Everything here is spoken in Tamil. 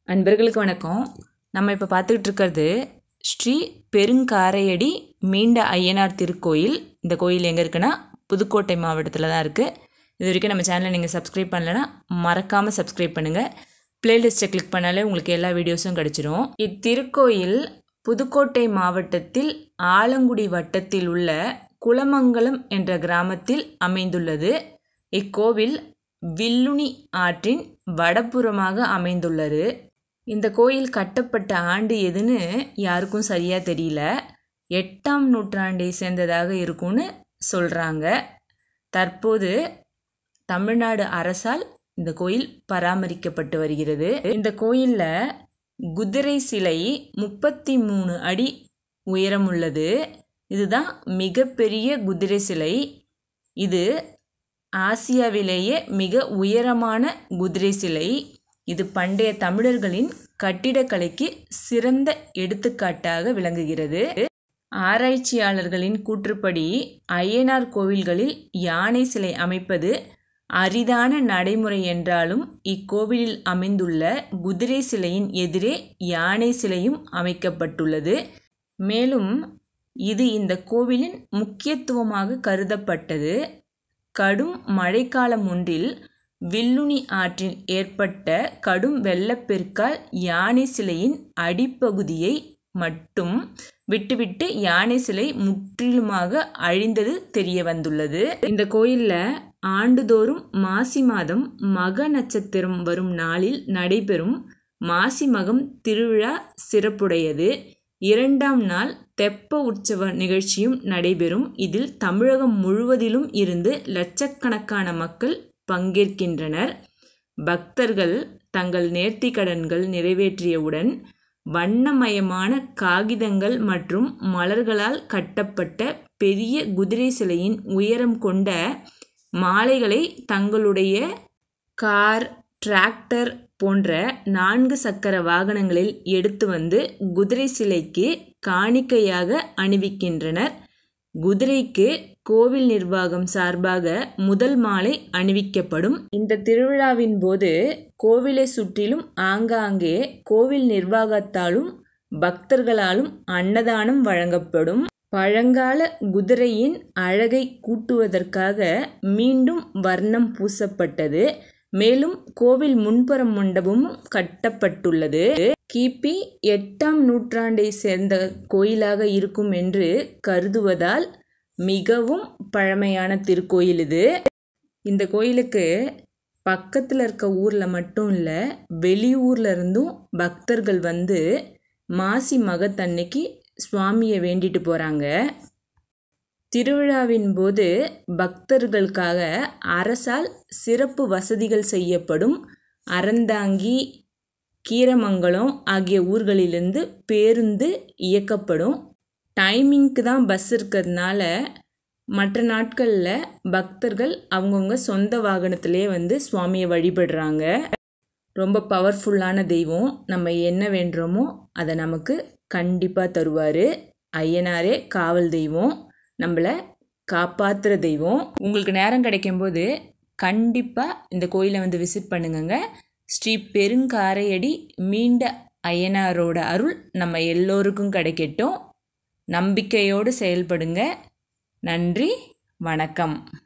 அன்பர்களுக்கு வணக்கம். நம்ம இப்போ பார்த்துக்கிட்டு இருக்கிறது ஸ்ரீ பெருங்காரையடி மீண்ட ஐயனார் திருக்கோயில். இந்த கோயில் எங்கே இருக்குன்னா புதுக்கோட்டை மாவட்டத்தில் தான் இருக்குது. இது வரைக்கும் நம்ம சேனலை நீங்கள் சப்ஸ்கிரைப் பண்ணலைன்னா மறக்காமல் சப்ஸ்கிரைப் பண்ணுங்கள். பிளேலிஸ்ட்டை கிளிக் பண்ணாலே உங்களுக்கு எல்லா வீடியோஸும் கிடச்சிரும். இத்திருக்கோயில் புதுக்கோட்டை மாவட்டத்தில் ஆலங்குடி வட்டத்தில் உள்ள குலமங்கலம் என்ற கிராமத்தில் அமைந்துள்ளது. இக்கோவில் வில்லுனி ஆற்றின் வடபுறமாக அமைந்துள்ளது. இந்த கோயில் கட்டப்பட்ட ஆண்டு எதுன்னு யாருக்கும் சரியாக தெரியல. 8ஆம் நூற்றாண்டை சேர்ந்ததாக இருக்கும்னு சொல்கிறாங்க. தற்போது தமிழ்நாடு அரசால் இந்த கோயில் பராமரிக்கப்பட்டு வருகிறது. இந்த கோயிலில் குதிரை சிலை 33 அடி உயரம் உள்ளது. இதுதான் மிகப்பெரிய குதிரை சிலை. இது ஆசியாவிலேயே மிக உயரமான குதிரை சிலை. இது பண்டைய தமிழர்களின் கட்டிடக்கலைக்கு சிறந்த எடுத்துக்காட்டாக விளங்குகிறது. ஆராய்ச்சியாளர்களின் கூற்றுப்படி ஐயனார் கோவில்களில் யானை சிலை அமைப்பது அரிதான நடைமுறை என்றாலும் இக்கோவிலில் அமைந்துள்ள குதிரை சிலையின் எதிரே யானை சிலையும் அமைக்கப்பட்டுள்ளது. மேலும் இது இந்த கோவிலின் முக்கியத்துவமாக கருதப்பட்டது. கடும் மழைக்காலம் ஒன்றில் வில்லுனி ஆற்றில் ஏற்பட்ட கடும் வெள்ளப்பெருக்கால் யானை சிலையின் அடிப்பகுதியை மட்டும் விட்டுவிட்டு யானை சிலை முற்றிலுமாக அழிந்தது தெரிய வந்துள்ளது. இந்த கோயிலில் ஆண்டுதோறும் மாசி மாதம் மக நட்சத்திரம் வரும் நாளில் நடைபெறும் மாசி மகம் திருவிழா சிறப்புடையது. 2ஆம் நாள் தெப்ப உற்சவ நிகழ்ச்சியும் நடைபெறும். இதில் தமிழகம் முழுவதிலும் இருந்து லட்சக்கணக்கான மக்கள் பங்கேற்கின்றனர். பக்தர்கள் தங்கள் நேர்த்திக்கடன்கள் நிறைவேற்றியவுடன் வண்ணமயமான காகிதங்கள் மற்றும் மலர்களால் கட்டப்பட்ட பெரிய குதிரை சிலையின் உயரம் கொண்ட மாலைகளை தங்களுடைய கார், டிராக்டர் போன்ற 4 சக்கர வாகனங்களில் எடுத்து வந்து குதிரை சிலைக்கு காணிக்கையாக அணிவிக்கின்றனர். குதிரைக்கு கோவில் நிர்வாகம் சார்பாக முதல் மாலை அணிவிக்கப்படும். இந்த திருவிழாவின் போது கோவிலை சுற்றிலும் ஆங்காங்கே கோவில் நிர்வாகத்தாலும் பக்தர்களாலும் அன்னதானம் வழங்கப்படும். பழங்கால குதிரையின் அழகை கூட்டுவதற்காக மீண்டும் வர்ணம் பூசப்பட்டது. மேலும் கோவில் முன்புற மண்டபமும் கட்டப்பட்டுள்ளது. கிபி 8ஆம் நூற்றாண்டை சேர்ந்த கோயிலாக இருக்கும் என்று கருதுவதால் மிகவும் பழமையான திருக்கோயில் இது. இந்த கோயிலுக்கு பக்கத்தில் இருக்க ஊரில் மட்டும் இல்லை, வெளியூரில் இருந்தும் பக்தர்கள் வந்து மாசி மகத்தன்னைக்கு சுவாமியை வேண்டிட்டு போகிறாங்க. திருவிழாவின் போது பக்தர்களுக்காக அரசால் சிறப்பு வசதிகள் செய்யப்படும். அறந்தாங்கி, கீரமங்கலம் ஆகிய ஊர்களிலிருந்து பேருந்து இயக்கப்படும். டைமிங்க்கு தான் பஸ் இருக்கிறதுனால மற்ற நாட்களில் பக்தர்கள் அவங்கவுங்க சொந்த வாகனத்திலே வந்து சுவாமியை வழிபடுறாங்க. ரொம்ப பவர்ஃபுல்லான தெய்வம். நம்ம என்ன வேண்டுறோமோ அதை நமக்கு கண்டிப்பாக தருவார். ஐயனாரே காவல் தெய்வம், நம்மளை காப்பாற்றுற தெய்வம். உங்களுக்கு நேரம் கிடைக்கும்போது கண்டிப்பாக இந்த கோயிலை வந்து விசிட் பண்ணுங்க. ஸ்ரீ பெருங்காரையடி மீண்ட ஐயனாரோட அருள் நம்ம எல்லோருக்கும் கிடைக்கட்டும். நம்பிக்கையோடு செயல்படுங்க. நன்றி, வணக்கம்.